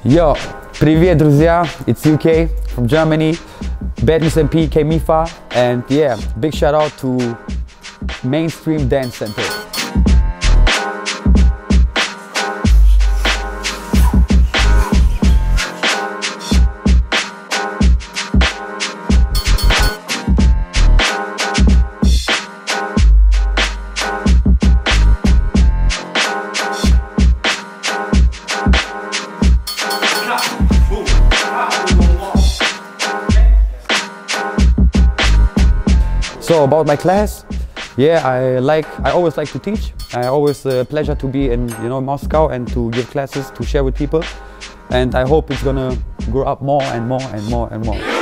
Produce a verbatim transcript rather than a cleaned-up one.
Yo, привет, друзья! It's U K from Germany, Badness M P, K.Mifa, and yeah, big shout out to Mainstream Dance Center. So about my class, yeah, I like, I always like to teach. I always uh, pleasure to be in, you know, Moscow and to give classes, to share with people. And I hope it's gonna grow up more and more and more and more.